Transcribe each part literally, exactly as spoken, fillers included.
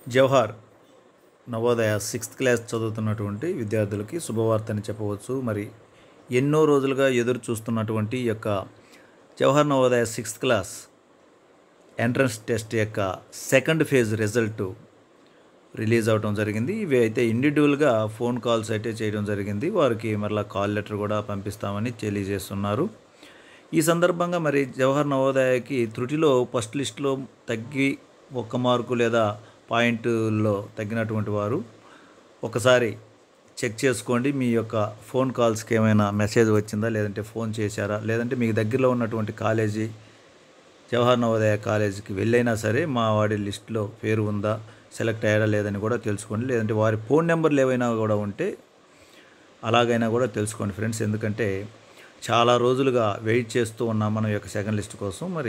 Jawahar Navodaya sixth class చదువుతున్నటువంటి విద్యార్థులకి శుభవార్త అని చెప్పవచ్చు. మరి ఎన్నో రోజులుగా ఎదురు చూస్తున్నటువంటి ఈ యొక్క Jawahar Navodaya sixth class entrance test యొక్క సెకండ్ ఫేజ్ రిజల్ట్ రిలీజ్ అవడం జరిగింది. ఇవి అయితే ఇండివిజువల్గా ఫోన్ కాల్స్ అయితే చేయడం జరిగింది. వారికి మరలా కాల్ లెటర్ కూడా పంపిస్తామని తెలియజేస్తున్నారు. ఈ సందర్భంగా మరి జవహర్ నవోదయకి త్రుటిలో ఫస్ట్ లిస్టులో తగ్గి ఒక్క మార్కు లేదా పాయింట్లో తగ్గినటువంటి వారు ఒకసారి చెక్ చేసుకోండి. మీ యొక్క ఫోన్ కాల్స్కి ఏమైనా మెసేజ్ వచ్చిందా, లేదంటే ఫోన్ చేశారా, లేదంటే మీకు దగ్గరలో ఉన్నటువంటి కాలేజీ జవహర్ నవోదయ కాలేజీకి వెళ్ళైనా సరే మా వాడి లిస్టులో పేరు ఉందా, సెలెక్ట్ అయ్యారా లేదని కూడా తెలుసుకోండి. లేదంటే వారి ఫోన్ నెంబర్లు ఏవైనా కూడా ఉంటే అలాగైనా కూడా తెలుసుకోండి ఫ్రెండ్స్. ఎందుకంటే చాలా రోజులుగా వెయిట్ చేస్తూ ఉన్నాం మనం యొక్క సెకండ్ లిస్ట్ కోసం. మరి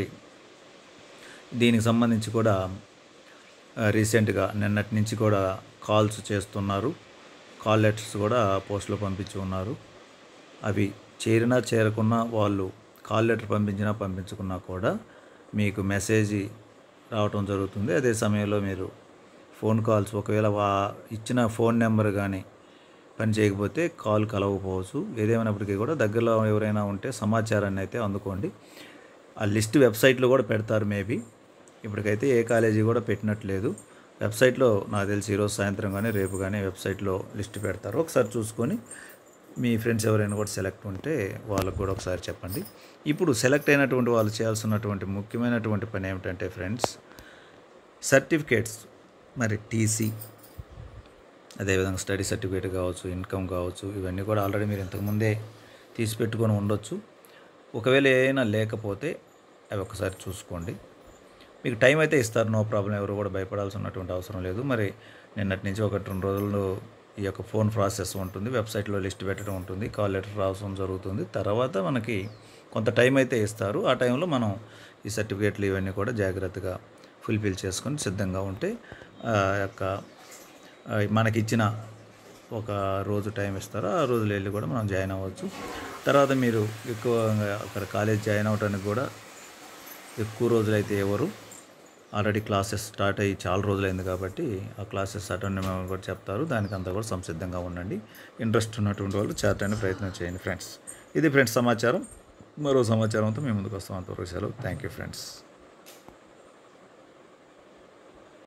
దీనికి సంబంధించి కూడా రీసెంట్గా నిన్నటి నుంచి కూడా కాల్స్ చేస్తున్నారు. కాల్ లెటర్స్ కూడా పోస్టులో పంపించి ఉన్నారు. అవి చేరినా చేరకున్నా వాళ్ళు కాల్ లెటర్ పంపించినా పంపించుకున్నా కూడా మీకు మెసేజ్ రావటం జరుగుతుంది. అదే సమయంలో మీరు ఫోన్ కాల్స్ ఒకవేళ వా ఇచ్చిన ఫోన్ నెంబర్ కానీ పని చేయకపోతే కాల్ కలవకపోవచ్చు. ఏదేమైనప్పటికీ కూడా దగ్గరలో ఎవరైనా ఉంటే సమాచారాన్ని అయితే అందుకోండి. ఆ లిస్ట్ వెబ్సైట్లో కూడా పెడతారు మేబీ. ఇప్పటికైతే ఏ కాలేజీ కూడా పెట్టినట్లేదు. వెబ్సైట్లో నాకు తెలిసి ఈరోజు సాయంత్రం కానీ రేపు కానీ వెబ్సైట్లో లిస్ట్ పెడతారు. ఒకసారి చూసుకొని మీ ఫ్రెండ్స్ ఎవరైనా కూడా సెలెక్ట్ ఉంటే వాళ్ళకు కూడా ఒకసారి చెప్పండి. ఇప్పుడు సెలెక్ట్ అయినటువంటి వాళ్ళు చేయాల్సినటువంటి ముఖ్యమైనటువంటి పని ఏమిటంటే ఫ్రెండ్స్, సర్టిఫికేట్స్ మరి టీసీ, అదేవిధంగా స్టడీ సర్టిఫికేట్ కావచ్చు, ఇన్కమ్ కావచ్చు, ఇవన్నీ కూడా ఆల్రెడీ మీరు ఇంతకుముందే తీసి పెట్టుకొని ఉండొచ్చు. ఒకవేళ ఏమైనా లేకపోతే అవి ఒకసారి చూసుకోండి. మీకు టైం అయితే ఇస్తారు, నో ప్రాబ్లం. ఎవరు కూడా భయపడాల్సినటువంటి అవసరం లేదు. మరి నిన్నటి నుంచి ఒకటి రెండు రోజుల్లో ఈ యొక్క ఫోన్ ప్రాసెస్ ఉంటుంది, వెబ్సైట్లో లిస్ట్ పెట్టడం ఉంటుంది, కాల్ లెటర్ రావడం జరుగుతుంది. తర్వాత మనకి కొంత టైం అయితే ఇస్తారు. ఆ టైంలో మనం ఈ సర్టిఫికేట్లు ఇవన్నీ కూడా జాగ్రత్తగా ఫుల్ఫిల్ చేసుకొని సిద్ధంగా ఉంటే యొక్క మనకి ఇచ్చిన ఒక రోజు టైం ఇస్తారు. ఆ రోజులు వెళ్ళి కూడా మనం జాయిన్ అవ్వచ్చు. తర్వాత మీరు ఎక్కువగా అక్కడ కాలేజ్ జాయిన్ అవ్వడానికి కూడా ఎక్కువ రోజులైతే ఎవరు ఆల్రెడీ క్లాసెస్ స్టార్ట్ అయ్యి చాలా రోజులైంది కాబట్టి ఆ క్లాసెస్ అటెండ్ అవ్వమని కూడా చెప్తారు. దానికంతా కూడా సంసిద్ధంగా ఉండండి. ఇంట్రెస్ట్ ఉన్నటువంటి వాళ్ళు చేరడానికి ప్రయత్నం చేయండి ఫ్రెండ్స్. ఇది ఫ్రెండ్స్ సమాచారం. మరో సమాచారంతో మేము ముందుకు వస్తాం. అంతవరకు సెలవు. Thank you friends.